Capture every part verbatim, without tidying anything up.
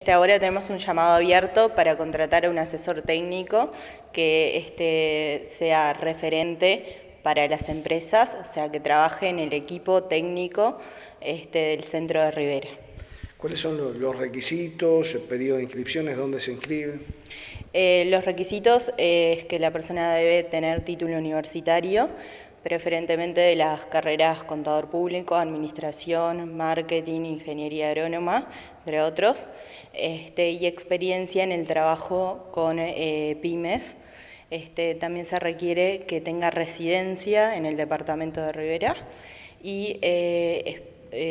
Ahora tenemos un llamado abierto para contratar a un asesor técnico que este, sea referente para las empresas, o sea, que trabaje en el equipo técnico este, del centro de Rivera. ¿Cuáles son los requisitos, el periodo de inscripciones, dónde se inscribe? Eh, los requisitos eh, es que la persona debe tener título universitario, preferentemente de las carreras contador público, administración, marketing, ingeniería agrónoma, entre otros, este, y experiencia en el trabajo con eh, pymes. Este, también se requiere que tenga residencia en el departamento de Rivera y eh,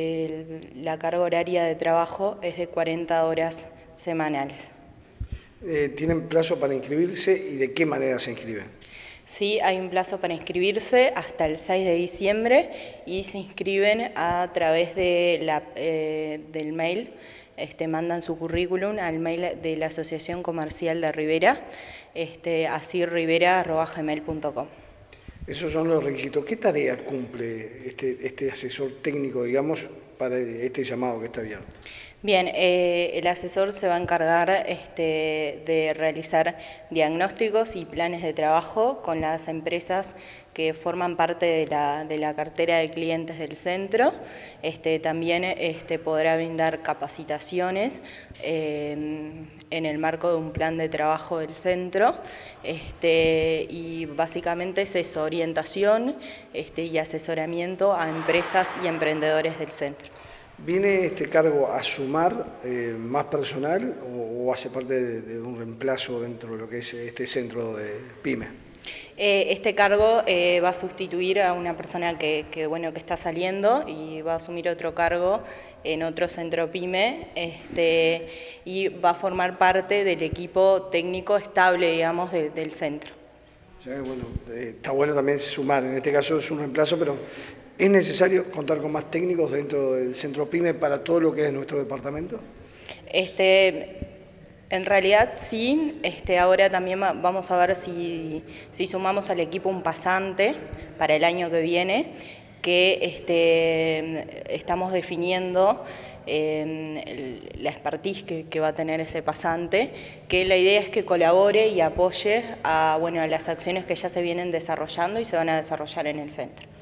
el, la carga horaria de trabajo es de cuarenta horas semanales. Eh, ¿Tienen plazo para inscribirse y de qué manera se inscriben? Sí, hay un plazo para inscribirse hasta el seis de diciembre y se inscriben a través de la, eh, del mail, este, mandan su currículum al mail de la Asociación Comercial de Rivera, este, asirrivera arroba gmail punto com. Esos son los requisitos. ¿Qué tarea cumple este, este asesor técnico, digamos, para este llamado que está abierto? Bien, eh, el asesor se va a encargar este, de realizar diagnósticos y planes de trabajo con las empresas que forman parte de la, de la cartera de clientes del centro. Este, también este, podrá brindar capacitaciones eh, en el marco de un plan de trabajo del centro este, y básicamente es eso, orientación este, y asesoramiento a empresas y emprendedores del centro. ¿Viene este cargo a sumar eh, más personal o, o hace parte de, de un reemplazo dentro de lo que es este centro de PYME? Eh, este cargo eh, va a sustituir a una persona que, que, bueno, que está saliendo y va a asumir otro cargo en otro centro PYME este, y va a formar parte del equipo técnico estable, digamos, de, del centro. O sea, bueno, eh, está bueno también sumar, en este caso es un reemplazo, pero ¿es necesario contar con más técnicos dentro del centro PYME para todo lo que es nuestro departamento? Este, en realidad sí, este, ahora también vamos a ver si, si sumamos al equipo un pasante para el año que viene, que este, estamos definiendo eh, la expertise que, que va a tener ese pasante, que la idea es que colabore y apoye a, bueno, a las acciones que ya se vienen desarrollando y se van a desarrollar en el centro.